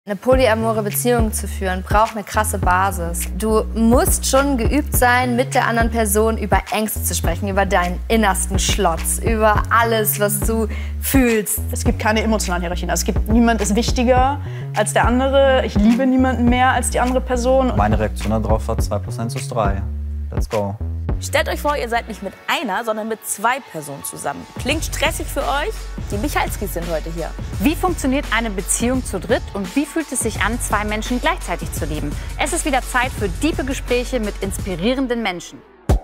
Eine polyamore Beziehung zu führen, braucht eine krasse Basis. Du musst schon geübt sein, mit der anderen Person über Ängste zu sprechen, über deinen innersten Schlotz, über alles, was du fühlst. Es gibt keine emotionalen Hierarchien. Also es gibt niemand ist wichtiger als der andere. Ich liebe niemanden mehr als die andere Person. Meine Reaktion darauf war 2+1=3. Let's go. Stellt euch vor, ihr seid nicht mit einer, sondern mit 2 Personen zusammen. Klingt stressig für euch? Die Michalskis sind heute hier. Wie funktioniert eine Beziehung zu dritt und wie fühlt es sich an, 2 Menschen gleichzeitig zu lieben? Es ist wieder Zeit für tiefe Gespräche mit inspirierenden Menschen.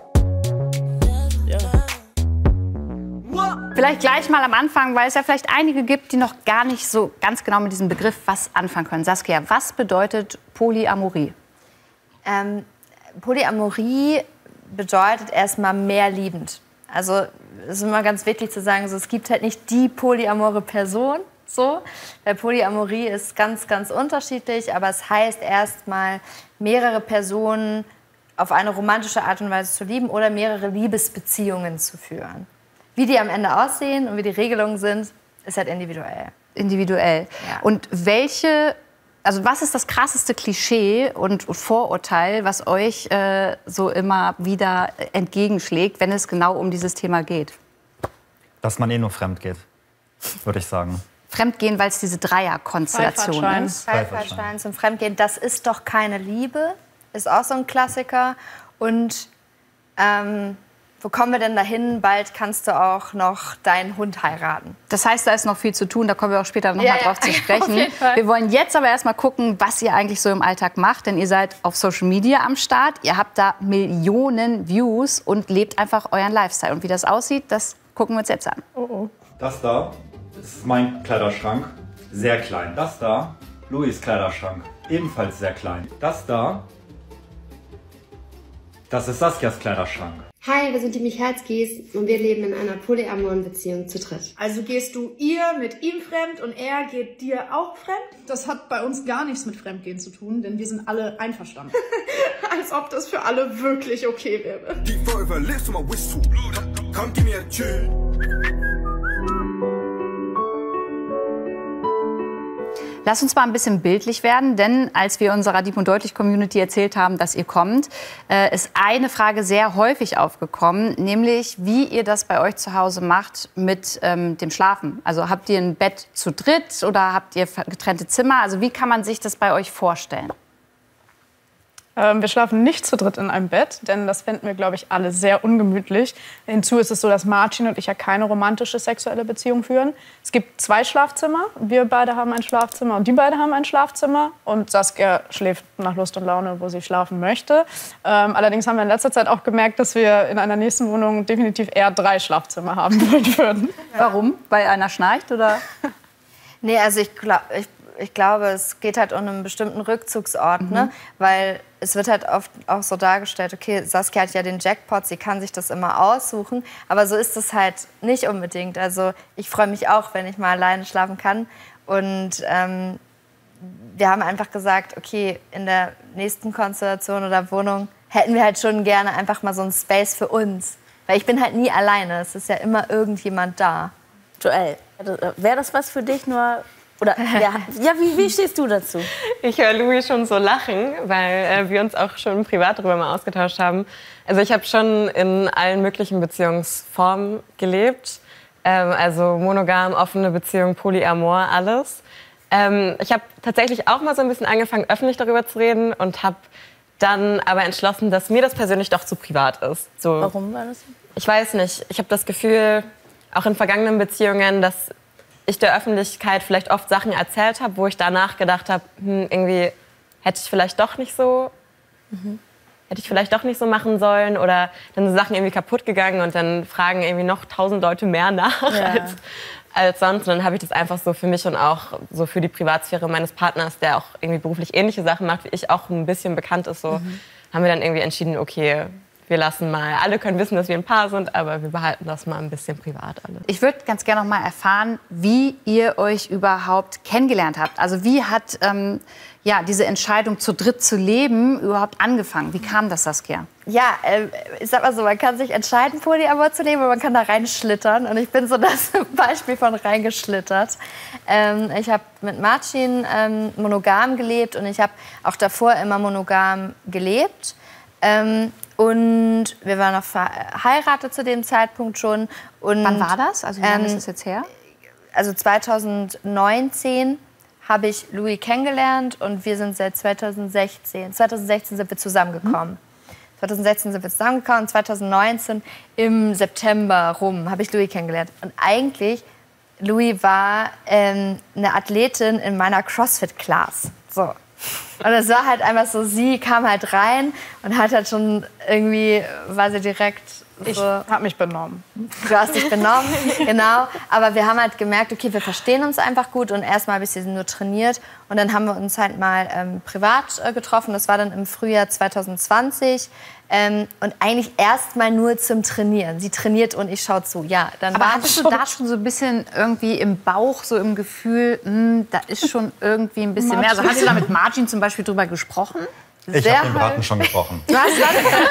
Vielleicht gleich mal am Anfang, weil es ja vielleicht einige gibt, die noch gar nicht so ganz genau mit diesem Begriff was anfangen können. Saskia, was bedeutet Polyamorie? Polyamorie bedeutet erstmal mehr liebend. Also es ist immer ganz wichtig zu sagen, so, es gibt halt nicht die polyamore Person, so, weil Polyamorie ist ganz, ganz unterschiedlich, aber es heißt erstmal mehrere Personen auf eine romantische Art und Weise zu lieben oder mehrere Liebesbeziehungen zu führen. Wie die am Ende aussehen und wie die Regelungen sind, ist halt individuell. Individuell. Ja. Und was ist das krasseste Klischee und Vorurteil, was euch so immer wieder entgegenschlägt, wenn es genau um dieses Thema geht? Dass man nur fremd geht, würde ich sagen. Fremdgehen, weil es diese Dreierkonstellation ist. Freifahrtschein zum Fremdgehen, das ist doch keine Liebe, ist auch so ein Klassiker. Und wo kommen wir denn dahin? Bald kannst du auch noch deinen Hund heiraten. Das heißt, da ist noch viel zu tun, da kommen wir auch später noch mal drauf zu sprechen. Auf jeden Fall. Wir wollen jetzt aber erst mal gucken, was ihr eigentlich so im Alltag macht, denn ihr seid auf Social Media am Start, ihr habt da Millionen Views und lebt einfach euren Lifestyle. Und wie das aussieht, das gucken wir uns jetzt an. Das da ist mein Kleiderschrank, sehr klein. Das da, Louis' Kleiderschrank, ebenfalls sehr klein. Das da, das ist Saskias Kleiderschrank. Hi, wir sind die Michalskis und wir leben in einer polyamoren Beziehung zu dritt. Also gehst du ihr mit ihm fremd und er geht dir auch fremd? Das hat bei uns gar nichts mit Fremdgehen zu tun, denn wir sind alle einverstanden. Als ob das für alle wirklich okay wäre. Lasst uns mal ein bisschen bildlich werden, denn als wir unserer Deep und Deutlich Community erzählt haben, dass ihr kommt, ist eine Frage sehr häufig aufgekommen, nämlich wie ihr das bei euch zu Hause macht mit dem Schlafen. Also habt ihr ein Bett zu dritt oder habt ihr getrennte Zimmer? Also wie kann man sich das bei euch vorstellen? Wir schlafen nicht zu dritt in einem Bett, denn das fänden wir, glaube ich, alle sehr ungemütlich. Hinzu ist es so, dass Marcin und ich ja keine romantische sexuelle Beziehung führen. Es gibt 2 Schlafzimmer. Wir beide haben ein Schlafzimmer und die beiden haben ein Schlafzimmer. Und Saskia schläft nach Lust und Laune, wo sie schlafen möchte. Allerdings haben wir in letzter Zeit auch gemerkt, dass wir in einer nächsten Wohnung definitiv eher 3 Schlafzimmer haben wollen würden. Warum? Weil einer schnarcht oder? Nee, also ich glaube, es geht halt um einen bestimmten Rückzugsort, ne? Weil es wird halt oft auch so dargestellt, okay, Saskia hat ja den Jackpot, sie kann sich das immer aussuchen, aber so ist es halt nicht unbedingt. Also ich freue mich auch, wenn ich mal alleine schlafen kann und wir haben einfach gesagt, okay, in der nächsten Konstellation oder Wohnung hätten wir halt schon gerne einfach mal so einen Space für uns, weil ich bin halt nie alleine, es ist ja immer irgendjemand da. Joel, wäre das was für dich nur? Oder wie stehst du dazu? Ich höre Louis schon so lachen, weil wir uns auch schon privat darüber mal ausgetauscht haben. Also ich habe schon in allen möglichen Beziehungsformen gelebt. Also monogam, offene Beziehung, Polyamor, alles. Ich habe tatsächlich auch mal so ein bisschen angefangen, öffentlich darüber zu reden und habe dann aber entschlossen, dass mir das persönlich doch zu privat ist. So, Warum war das so? Ich weiß nicht. Ich habe das Gefühl, auch in vergangenen Beziehungen, dass ich der Öffentlichkeit vielleicht oft Sachen erzählt habe, wo ich danach gedacht habe, irgendwie hätte ich vielleicht doch nicht so machen sollen oder dann sind Sachen irgendwie kaputt gegangen und dann fragen irgendwie noch 1000 Leute mehr nach als sonst. Und dann habe ich das einfach so für mich und auch so für die Privatsphäre meines Partners, der auch irgendwie beruflich ähnliche Sachen macht, wie ich auch ein bisschen bekannt ist, so haben wir dann irgendwie entschieden, okay, wir lassen mal, alle können wissen, dass wir ein Paar sind, aber wir behalten das mal ein bisschen privat alles. Ich würde ganz gerne noch mal erfahren, wie ihr euch überhaupt kennengelernt habt. Also wie hat diese Entscheidung, zu dritt zu leben, überhaupt angefangen? Wie kam das, Saskia? Ja, ich sag mal so, man kann sich entscheiden, Polyamor zu leben, aber man kann da reinschlittern. Und ich bin so das Beispiel von reingeschlittert. Ich habe mit Marcin monogam gelebt und ich habe auch davor immer monogam gelebt. Und wir waren noch verheiratet zu dem Zeitpunkt schon. Und, wann war das? Also wie lange ist das jetzt her? Also 2019 habe ich Louis kennengelernt und wir sind seit 2016. 2016 sind wir zusammengekommen. 2016 sind wir zusammengekommen und 2019 im September rum habe ich Louis kennengelernt. Und eigentlich, Louis war eine Athletin in meiner CrossFit-Class. So. Und es war halt einfach so, sie kam halt rein und hat halt schon irgendwie, war sie direkt so... Ich habe mich benommen. Du hast dich benommen, genau. Aber wir haben halt gemerkt, okay, wir verstehen uns einfach gut. Und erstmal habe ich sie nur trainiert. Und dann haben wir uns halt mal privat getroffen. Das war dann im Frühjahr 2020. Und eigentlich erstmal nur zum Trainieren. Sie trainiert und ich schaue zu. Ja, dann aber hattest du da schon so ein bisschen irgendwie im Bauch, so im Gefühl, da ist schon irgendwie ein bisschen mehr? Also hast du da mit Marcin zum Beispiel drüber gesprochen? Ich habe den Braten schon gebrochen. Du hast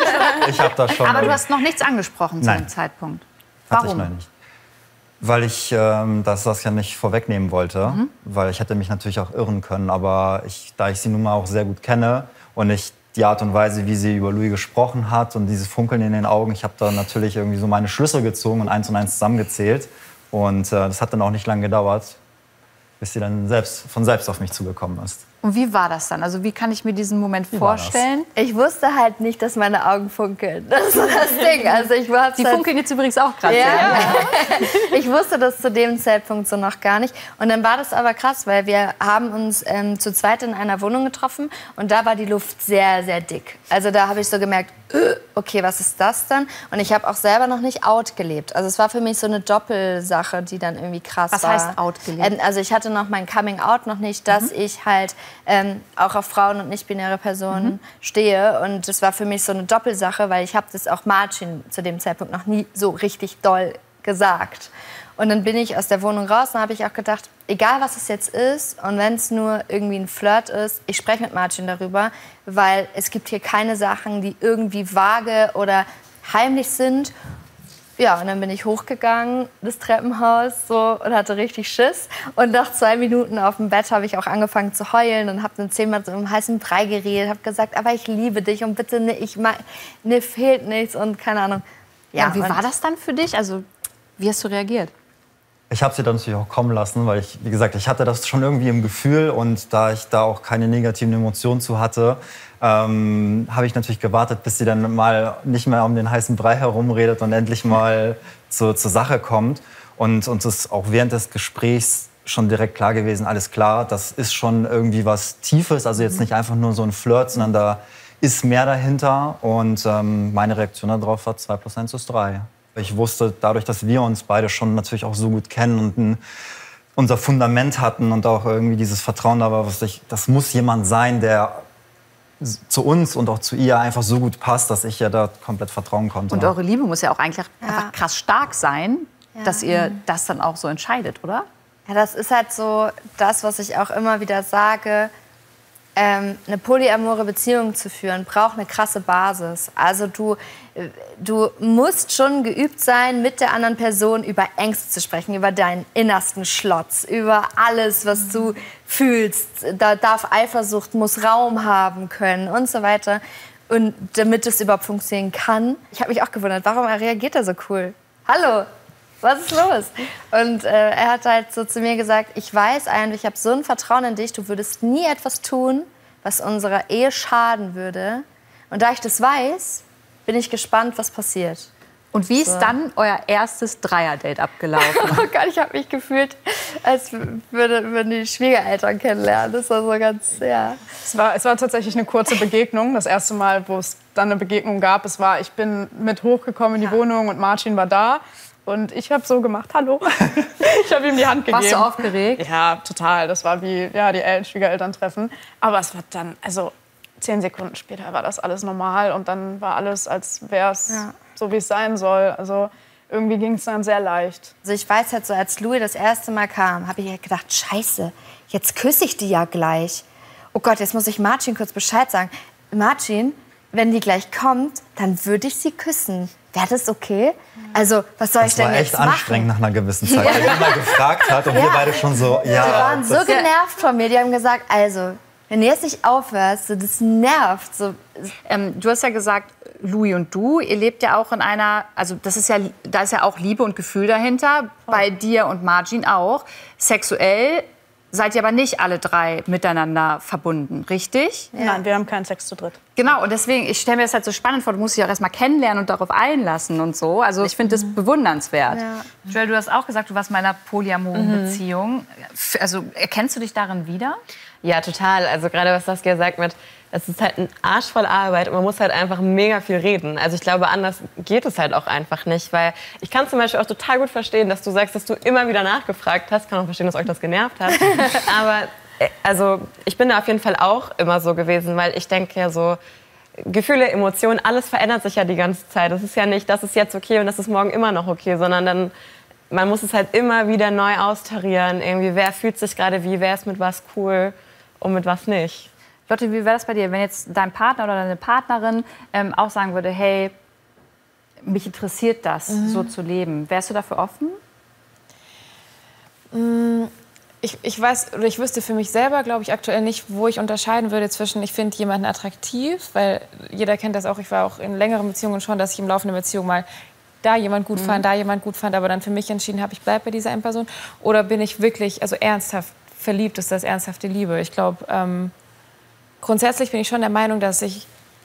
Ich habe das schon. aber du hast noch nichts angesprochen zu dem Zeitpunkt. Hatte ich noch nicht. Weil ich das ja nicht vorwegnehmen wollte. Weil ich hätte mich natürlich auch irren können. Aber da ich sie nun mal auch sehr gut kenne und ich die Art und Weise, wie sie über Louis gesprochen hat und dieses Funkeln in den Augen, ich habe da natürlich irgendwie so meine Schlüsse gezogen und eins zusammengezählt. Und das hat dann auch nicht lange gedauert, bis sie dann von selbst auf mich zugekommen ist. Und wie war das dann? Also wie kann ich mir diesen Moment vorstellen? Ich wusste halt nicht, dass meine Augen funkeln. Das ist so das Ding. Also die funkeln jetzt übrigens auch gerade. Ja. Ich wusste das zu dem Zeitpunkt so noch gar nicht. Und dann war das aber krass, weil wir haben uns zu zweit in einer Wohnung getroffen und da war die Luft sehr, sehr dick. Also da habe ich so gemerkt, okay, was ist das dann? Und ich habe auch selber noch nicht out gelebt. Also es war für mich so eine Doppelsache, die dann irgendwie krass war. Was heißt out gelebt? Also ich hatte noch mein Coming Out noch nicht, dass ich halt auch auf Frauen und nicht-binäre Personen stehe. Und das war für mich so eine Doppelsache, weil ich habe das auch Marcin zu dem Zeitpunkt noch nie so richtig doll gesagt. Und dann bin ich aus der Wohnung raus und habe ich auch gedacht, egal was es jetzt ist und wenn es nur irgendwie ein Flirt ist, ich spreche mit Marcin darüber, weil es gibt hier keine Sachen, die irgendwie vage oder heimlich sind. Ja, und dann bin ich hochgegangen, das Treppenhaus, so, und hatte richtig Schiss. Und nach 2 Minuten auf dem Bett habe ich auch angefangen zu heulen und habe dann 10-mal so im heißen Brei geredet, habe gesagt, aber ich liebe dich und bitte, mir fehlt nichts und keine Ahnung. Ja, und wie war das dann für dich? Also, wie hast du reagiert? Ich habe sie dann natürlich auch kommen lassen, weil ich, wie gesagt, ich hatte das schon irgendwie im Gefühl und da ich da auch keine negativen Emotionen zu hatte, habe ich natürlich gewartet, bis sie dann mal nicht mehr um den heißen Brei herumredet und endlich mal zur Sache kommt. Und uns ist auch während des Gesprächs schon direkt klar gewesen, alles klar, das ist schon irgendwie was Tiefes, also jetzt nicht einfach nur so ein Flirt, sondern da ist mehr dahinter. Und meine Reaktion darauf war 2 + 1 = 3. Ich wusste, dadurch, dass wir uns beide schon natürlich auch so gut kennen und unser Fundament hatten und auch irgendwie dieses Vertrauen da war, das muss jemand sein, der zu uns und auch zu ihr einfach so gut passt, dass ich ja da komplett vertrauen konnte. Und eure Liebe muss ja auch eigentlich einfach krass stark sein, dass ihr das dann auch so entscheidet, oder? Ja, das ist halt so das, was ich auch immer wieder sage. Eine polyamore Beziehung zu führen, braucht eine krasse Basis. Also du musst schon geübt sein, mit der anderen Person über Ängste zu sprechen, über deinen innersten Schlotz, über alles, was du fühlst. Da darf Eifersucht, muss Raum haben können und so weiter. Und damit es überhaupt funktionieren kann. Ich habe mich auch gewundert, warum reagiert er so cool? Hallo, was ist los? Und er hat halt so zu mir gesagt, ich weiß eigentlich, ich habe so ein Vertrauen in dich, du würdest nie etwas tun, was unserer Ehe schaden würde. Und da ich das weiß, bin ich gespannt, was passiert. Und wie ist dann euer erstes Dreier-Date abgelaufen? Oh Gott, ich habe mich gefühlt, als würden die Schwiegereltern kennenlernen. Das war so ganz, ja. Es war tatsächlich eine kurze Begegnung. Das erste Mal, wo es dann eine Begegnung gab, ich bin mit hochgekommen in die Wohnung und Marcin war da. Und ich habe so gemacht, hallo. Ich habe ihm die Hand gegeben. Warst du aufgeregt? Ja, total. Das war wie die Schwiegereltern treffen. Aber es war dann, also 10 Sekunden später war das alles normal und dann war alles, als wäre es so, wie es sein soll. Also irgendwie ging es dann sehr leicht. Also ich weiß halt so, als Louis das erste Mal kam, habe ich halt gedacht, scheiße, jetzt küsse ich die ja gleich. Oh Gott, jetzt muss ich Marcin kurz Bescheid sagen. Marcin, wenn die gleich kommt, dann würde ich sie küssen. Wäre das okay? Also, was soll ich denn jetzt machen? Das war echt anstrengend nach einer gewissen Zeit, weil die immer gefragt hat und wir beide schon so, Die waren so genervt von mir, die haben gesagt, also, wenn du jetzt nicht aufhörst, so, das nervt. So. Du hast ja gesagt, Louis und du, ihr lebt ja auch in einer, also da ist ja auch Liebe und Gefühl dahinter, bei dir und Marcin auch. Sexuell seid ihr aber nicht alle 3 miteinander verbunden, richtig? Ja. Nein, wir haben keinen Sex zu dritt. Genau, und deswegen, ich stelle mir das halt so spannend vor, du musst dich auch erst mal kennenlernen und darauf einlassen und so. Also ich finde das bewundernswert. Ja. Joel, du hast auch gesagt, du warst in einer polyamoren Beziehung. Also erkennst du dich darin wieder? Ja, total. Also gerade was Saskia sagt mit, es ist halt ein Arsch voll Arbeit und man muss halt einfach mega viel reden. Also ich glaube, anders geht es halt auch einfach nicht, weil ich kann zum Beispiel auch total gut verstehen, dass du sagst, dass du immer wieder nachgefragt hast. Kann auch verstehen, dass euch das genervt hat. Aber also ich bin da auf jeden Fall auch immer so gewesen, weil ich denke ja so, Gefühle, Emotionen, alles verändert sich ja die ganze Zeit. Das ist ja nicht, das ist jetzt okay und das ist morgen immer noch okay, sondern dann man muss es halt immer wieder neu austarieren. Irgendwie, wer fühlt sich gerade wie, wer ist mit was cool und mit was nicht. Lotte, wie wäre das bei dir, wenn jetzt dein Partner oder deine Partnerin auch sagen würde, hey, mich interessiert das, so zu leben. Wärst du dafür offen? Ich weiß, oder ich wüsste für mich selber, glaube ich, aktuell nicht, wo ich unterscheiden würde zwischen, ich finde jemanden attraktiv, weil jeder kennt das auch, ich war auch in längeren Beziehungen schon, dass ich im Laufe einer Beziehung mal da jemand gut fand, da jemand gut fand, aber dann für mich entschieden habe, ich bleibe bei dieser einen Person. Oder bin ich wirklich, also ernsthaft verliebt, ist das ernsthafte Liebe? Ich glaube, grundsätzlich bin ich schon der Meinung, dass ich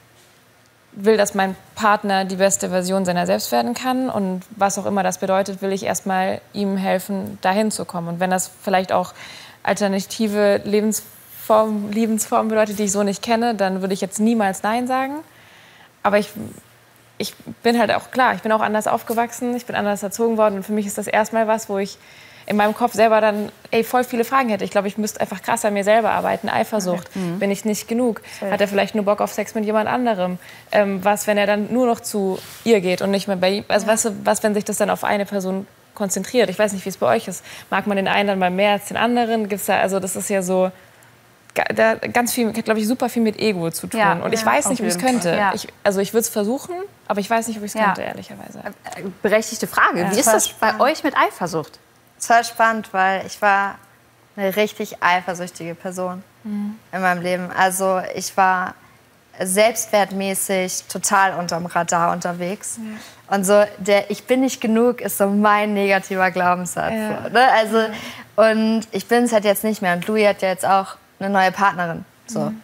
will, dass mein Partner die beste Version seiner selbst werden kann. Und was auch immer das bedeutet, will ich erstmal ihm helfen, dahin zu kommen. Und wenn das vielleicht auch alternative Lebensformen bedeutet, die ich so nicht kenne, dann würde ich jetzt niemals Nein sagen. Aber ich bin halt auch klar, ich bin auch anders aufgewachsen, ich bin anders erzogen worden. Und für mich ist das erstmal was, wo ich in meinem Kopf selber dann voll viele Fragen hätte. Ich glaube, ich müsste einfach krass an mir selber arbeiten. Eifersucht, bin ich nicht genug? Hat er vielleicht nur Bock auf Sex mit jemand anderem? Was, wenn er dann nur noch zu ihr geht und nicht mehr bei ihm? Also was, wenn sich das dann auf eine Person konzentriert? Ich weiß nicht, wie es bei euch ist. Mag man den einen dann mal mehr als den anderen? Gibt's da, also das ist ja so ganz viel, glaube ich, super viel mit Ego zu tun. Ja, und ich weiß nicht, ob ich es könnte. Ja. Ich würde es versuchen, aber ich weiß nicht, ob ich es könnte, ehrlicherweise. Berechtigte Frage. Wie ist das bei euch mit Eifersucht? Es war spannend, weil ich war eine richtig eifersüchtige Person in meinem Leben. Also ich war selbstwertmäßig total unterm Radar unterwegs. Und so ich bin nicht genug ist so mein negativer Glaubenssatz. So, ne? Also, und ich bin es halt jetzt nicht mehr. Und Louis hat ja jetzt auch eine neue Partnerin. So.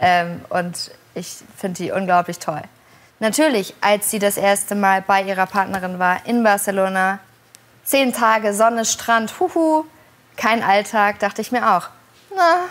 Und ich finde die unglaublich toll. Natürlich, als sie das erste Mal bei ihrer Partnerin war in Barcelona, 10 Tage Sonne, Strand, kein Alltag, dachte ich mir auch. Na,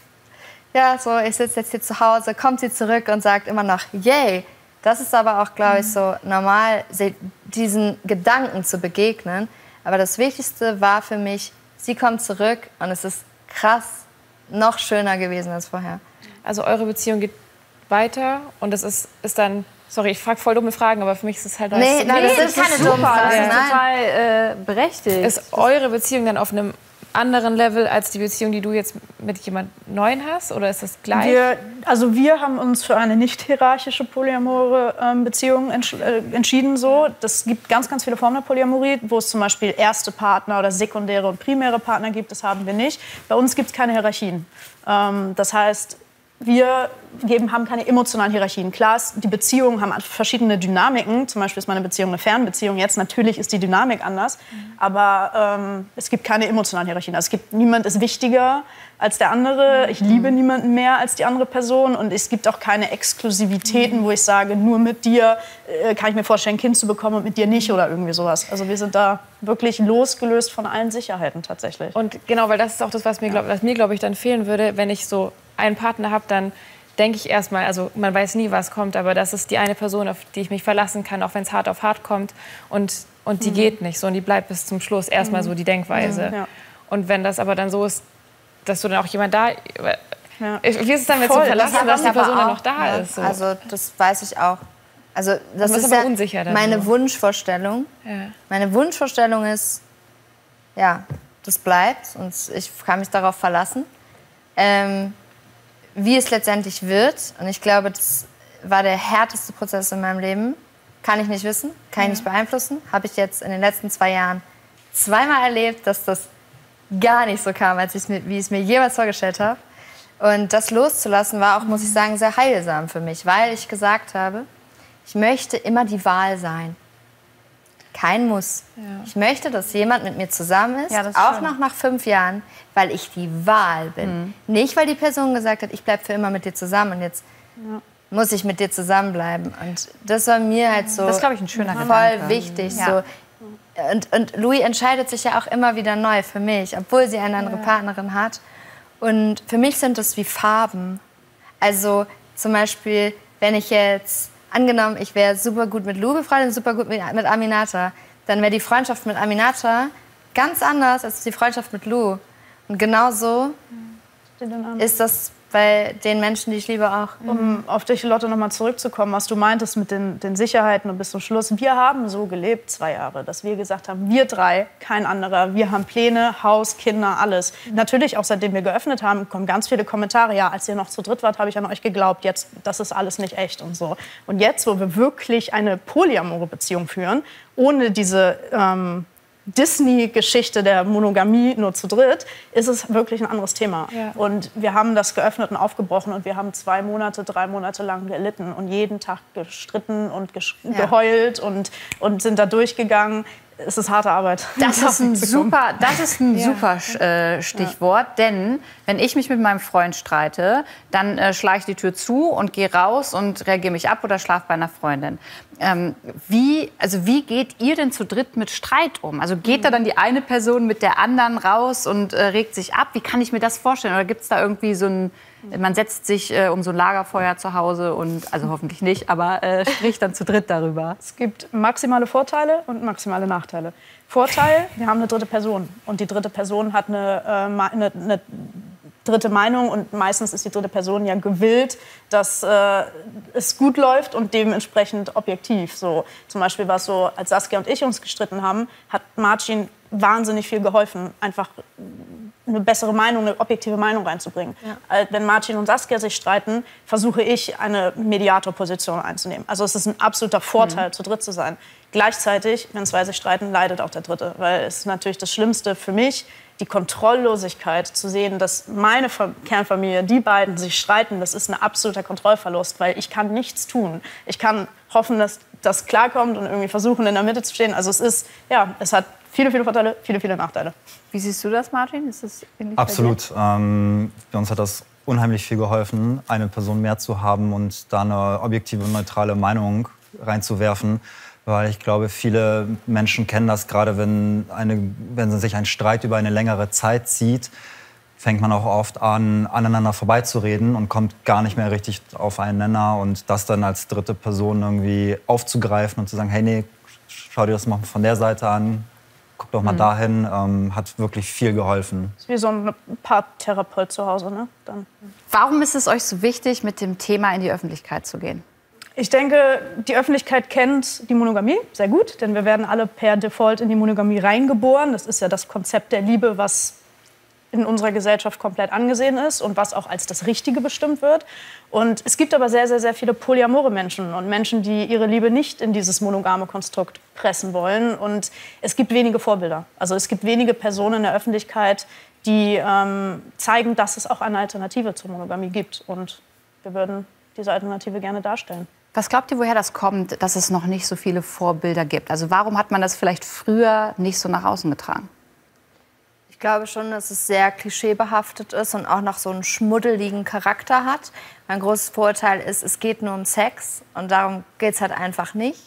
ja, so, ich sitze jetzt hier zu Hause, kommt sie zurück und sagt immer noch, yay. Das ist aber auch, glaube ich, so normal, diesen Gedanken zu begegnen. Aber das Wichtigste war für mich, sie kommt zurück und es ist krass noch schöner gewesen als vorher. Also eure Beziehung geht weiter und es ist dann... Sorry, ich frage voll dumme Fragen, aber für mich ist es halt... Nee, das sind keine dummen Fragen. Das ist total berechtigt. Ist eure Beziehung dann auf einem anderen Level als die Beziehung, die du jetzt mit jemand Neuen hast? Oder ist das gleich? Wir haben uns für eine nicht hierarchische polyamore Beziehung entschieden. So. Das gibt ganz, ganz viele Formen der Polyamorie, wo es zum Beispiel erste Partner oder sekundäre und primäre Partner gibt. Das haben wir nicht. Bei uns gibt es keine Hierarchien. Das heißt, wir haben keine emotionalen Hierarchien. Klar, die Beziehungen haben verschiedene Dynamiken. Zum Beispiel ist meine Beziehung eine Fernbeziehung. Jetzt natürlich ist die Dynamik anders. Aber es gibt keine emotionalen Hierarchien. Also niemand ist wichtiger als der andere. Ich liebe niemanden mehr als die andere Person. Und es gibt auch keine Exklusivitäten, wo ich sage, nur mit dir kann ich mir vorstellen, ein Kind zu bekommen und mit dir nicht oder irgendwie sowas. Also wir sind da wirklich losgelöst von allen Sicherheiten tatsächlich. Und genau, weil das ist auch das, was mir, glaube ich, dann fehlen würde, wenn ich so einen Partner habe, dann denke ich erstmal, also man weiß nie, was kommt, aber das ist die eine Person, auf die ich mich verlassen kann, auch wenn es hart auf hart kommt und die geht nicht so und die bleibt bis zum Schluss erstmal so die Denkweise. Ja. Und wenn das aber dann so ist, dass du dann auch jemand da, Ja. Wie ist es dann, wenn du verlassen, dass die Person dann noch da ist? So. Also das weiß ich auch. Also das ist aber unsicher dann meine so. Wunschvorstellung. Ja. Meine Wunschvorstellung ist, ja, das bleibt und ich kann mich darauf verlassen. Wie es letztendlich wird, und ich glaube, das war der härteste Prozess in meinem Leben, kann ich nicht wissen, kann ich nicht beeinflussen. Habe ich jetzt in den letzten 2 Jahren zweimal erlebt, dass das gar nicht so kam, wie ich es mir jemals vorgestellt habe. Und das loszulassen war auch, muss ich sagen, sehr heilsam für mich, weil ich gesagt habe, ich möchte immer die Wahl sein. Kein Muss. Ja. Ich möchte, dass jemand mit mir zusammen ist, auch noch nach 5 Jahren, weil ich die Wahl bin. Nicht, weil die Person gesagt hat, ich bleibe für immer mit dir zusammen und jetzt muss ich mit dir zusammenbleiben. Und das war mir halt so das ist, glaube ich, ein schöner voll Gedanke. wichtig. Ja. So. Und Louis entscheidet sich ja auch immer wieder neu für mich, obwohl sie eine andere Partnerin hat. Und für mich sind das wie Farben. Also zum Beispiel, wenn ich jetzt, angenommen, ich wäre super gut mit Lou befreundet und super gut mit Aminata, dann wäre die Freundschaft mit Aminata ganz anders als die Freundschaft mit Lou. Und genau so ist das bei den Menschen, die ich liebe, auch. Um auf dich, Lotte, noch mal zurückzukommen, was du meintest mit den Sicherheiten und bis zum Schluss. Wir haben so gelebt 2 Jahre, dass wir gesagt haben, wir 3, kein anderer. Wir haben Pläne, Haus, Kinder, alles. Natürlich, auch seitdem wir geöffnet haben, kommen ganz viele Kommentare. Ja, als ihr noch zu dritt wart, habe ich an euch geglaubt. Jetzt, das ist alles nicht echt und so. Und jetzt, wo wir wirklich eine polyamore Beziehung führen, ohne diese Disney-Geschichte der Monogamie nur zu dritt, ist es wirklich ein anderes Thema. Ja. Und wir haben das geöffnet und aufgebrochen und wir haben 2 Monate, 3 Monate lang gelitten und jeden Tag gestritten und geheult und sind da durchgegangen. Es ist harte Arbeit. Das ist ein super Stichwort, denn wenn ich mich mit meinem Freund streite, dann schlage ich die Tür zu und gehe raus und reagiere mich ab oder schlafe bei einer Freundin. Wie geht ihr denn zu dritt mit Streit um? Also geht da dann die eine Person mit der anderen raus und regt sich ab? Wie kann ich mir das vorstellen? Oder gibt es da irgendwie so ein, man setzt sich um so ein Lagerfeuer zu Hause und, also hoffentlich nicht, aber spricht dann zu dritt darüber? Es gibt maximale Vorteile und maximale Nachteile. Vorteil, wir haben eine dritte Person und die dritte Person hat eine dritte Meinung und meistens ist die dritte Person ja gewillt, dass es gut läuft und dementsprechend objektiv. So, zum Beispiel war es so, als Saskia und ich uns gestritten haben, hat Marcin wahnsinnig viel geholfen, einfach eine bessere Meinung, eine objektive Meinung reinzubringen. Ja. Wenn Marcin und Saskia sich streiten, versuche ich, eine Mediatorposition einzunehmen. Also es ist ein absoluter Vorteil, zu dritt zu sein. Gleichzeitig, wenn 2 sich streiten, leidet auch der Dritte. Weil es ist natürlich das Schlimmste für mich, die Kontrolllosigkeit zu sehen, dass meine Kernfamilie, die beiden sich streiten, das ist ein absoluter Kontrollverlust, weil ich kann nichts tun. Ich kann hoffen, dass das klarkommt und irgendwie versuchen, in der Mitte zu stehen. Also es hat viele, viele Vorteile, viele, viele Nachteile. Wie siehst du das, Martin? Ist das absolut. Bei uns hat das unheimlich viel geholfen, eine Person mehr zu haben und da eine objektive und neutrale Meinung reinzuwerfen. Weil ich glaube, viele Menschen kennen das, gerade wenn sich ein Streit über eine längere Zeit zieht, fängt man auch oft an, aneinander vorbeizureden und kommt gar nicht mehr richtig auf einen Nenner. Und das dann als dritte Person irgendwie aufzugreifen und zu sagen, hey, nee, schau dir das mal von der Seite an, guck doch mal dahin, hat wirklich viel geholfen. Das ist wie so ein Paartherapeut zu Hause, ne? Dann. Warum ist es euch so wichtig, mit dem Thema in die Öffentlichkeit zu gehen? Ich denke, die Öffentlichkeit kennt die Monogamie sehr gut, denn wir werden alle per Default in die Monogamie reingeboren. Das ist ja das Konzept der Liebe, was in unserer Gesellschaft komplett angesehen ist und was auch als das Richtige bestimmt wird. Und es gibt aber sehr, sehr, sehr viele polyamore Menschen und Menschen, die ihre Liebe nicht in dieses monogame Konstrukt pressen wollen. Und es gibt wenige Vorbilder. Also es gibt wenige Personen in der Öffentlichkeit, die zeigen, dass es auch eine Alternative zur Monogamie gibt. Und wir würden diese Alternative gerne darstellen. Was glaubt ihr, woher das kommt, dass es noch nicht so viele Vorbilder gibt? Also warum hat man das vielleicht früher nicht so nach außen getragen? Ich glaube schon, dass es sehr klischeebehaftet ist und auch noch so einen schmuddeligen Charakter hat. Mein großes Vorurteil ist, es geht nur um Sex und darum geht es halt einfach nicht.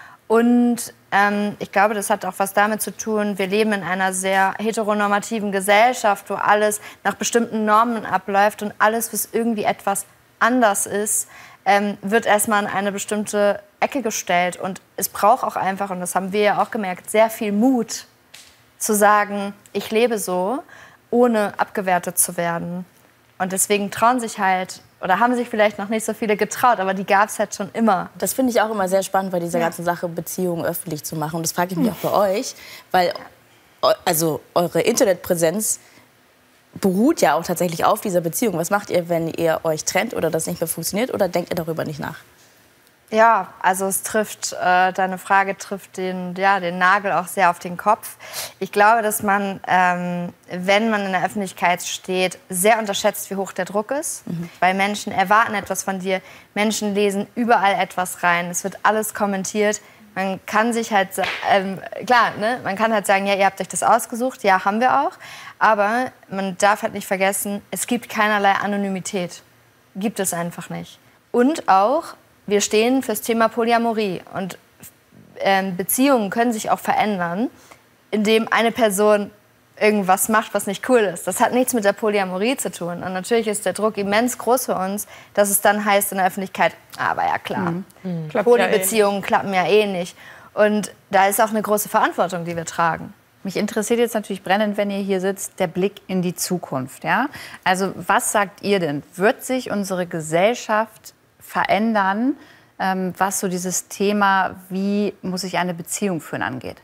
Und ich glaube, das hat auch was damit zu tun, wir leben in einer sehr heteronormativen Gesellschaft, wo alles nach bestimmten Normen abläuft und alles, was irgendwie etwas anders ist, wird erstmal in eine bestimmte Ecke gestellt. Und es braucht auch einfach, und das haben wir ja auch gemerkt, sehr viel Mut zu sagen, ich lebe so, ohne abgewertet zu werden. Und deswegen trauen sich halt, oder haben sich vielleicht noch nicht so viele getraut, aber die gab es halt schon immer. Das finde ich auch immer sehr spannend, bei dieser ganzen Sache Beziehungen öffentlich zu machen. Und das frage ich mich auch bei euch, weil also eure Internetpräsenz beruht ja auch tatsächlich auf dieser Beziehung. Was macht ihr, wenn ihr euch trennt oder das nicht mehr funktioniert, oder denkt ihr darüber nicht nach? Ja, also es trifft, deine Frage trifft den Nagel auch sehr auf den Kopf. Ich glaube, dass man, wenn man in der Öffentlichkeit steht, sehr unterschätzt, wie hoch der Druck ist. Weil Menschen erwarten etwas von dir, Menschen lesen überall etwas rein, es wird alles kommentiert. Man kann sich halt, klar, ne? Man kann halt sagen, ja, ihr habt euch das ausgesucht, ja, haben wir auch. Aber man darf halt nicht vergessen, es gibt keinerlei Anonymität. Gibt es einfach nicht. Und auch, wir stehen fürs Thema Polyamorie. Und Beziehungen können sich auch verändern, indem eine Person irgendwas macht, was nicht cool ist. Das hat nichts mit der Polyamorie zu tun. Und natürlich ist der Druck immens groß für uns, dass es dann heißt in der Öffentlichkeit, aber ja klar, Polybeziehungen klappen ja eh nicht. Und da ist auch eine große Verantwortung, die wir tragen. Mich interessiert jetzt natürlich brennend, wenn ihr hier sitzt, der Blick in die Zukunft. Ja? Also was sagt ihr denn? Wird sich unsere Gesellschaft verändern, was so dieses Thema, wie muss ich eine Beziehung führen, angeht?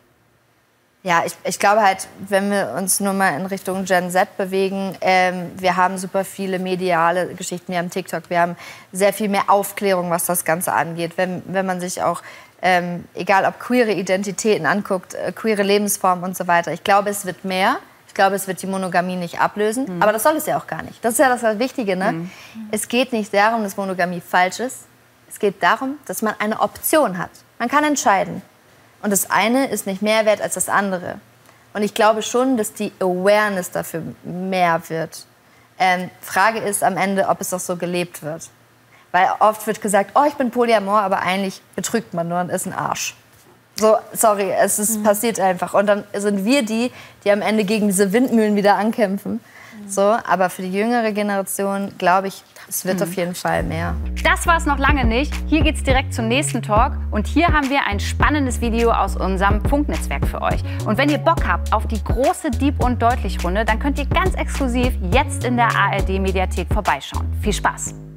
Ja, ich glaube halt, wenn wir uns nur mal in Richtung Gen Z bewegen, wir haben super viele mediale Geschichten, wir haben TikTok, wir haben sehr viel mehr Aufklärung, was das Ganze angeht. Wenn man sich auch, egal ob queere Identitäten anguckt, queere Lebensformen und so weiter, ich glaube, es wird mehr. Ich glaube, es wird die Monogamie nicht ablösen. Aber das soll es ja auch gar nicht. Das ist ja das Wichtige, ne? Es geht nicht darum, dass Monogamie falsch ist. Es geht darum, dass man eine Option hat. Man kann entscheiden. Und das eine ist nicht mehr wert als das andere. Und ich glaube schon, dass die Awareness dafür mehr wird. Frage ist am Ende, ob es auch so gelebt wird. Weil oft wird gesagt, oh, ich bin Polyamor, aber eigentlich betrügt man nur und ist ein Arsch. So, sorry, es ist passiert einfach. Und dann sind wir die am Ende gegen diese Windmühlen wieder ankämpfen. So, aber für die jüngere Generation, glaube ich, es wird auf jeden Fall mehr. Das war es noch lange nicht. Hier geht's direkt zum nächsten Talk. Und hier haben wir ein spannendes Video aus unserem Funknetzwerk für euch. Und wenn ihr Bock habt auf die große Dieb- und Deutlich-Runde, dann könnt ihr ganz exklusiv jetzt in der ARD-Mediathek vorbeischauen. Viel Spaß!